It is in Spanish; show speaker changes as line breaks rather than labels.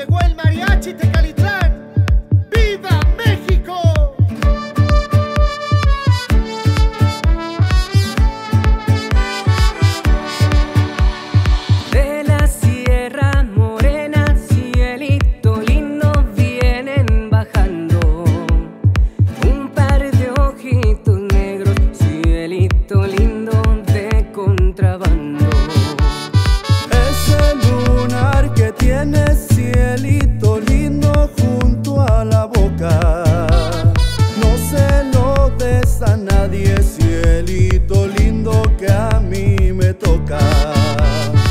llegó el mariachi Tecalitlán. ¡Viva México!
De la Sierra Morena, cielito lindo, vienen bajando un par de ojitos negros, cielito lindo de contrabando.
Ese lunar que tiene, cielito lindo, junto a la boca, no se lo des a nadie, cielito lindo, que a mí me toca.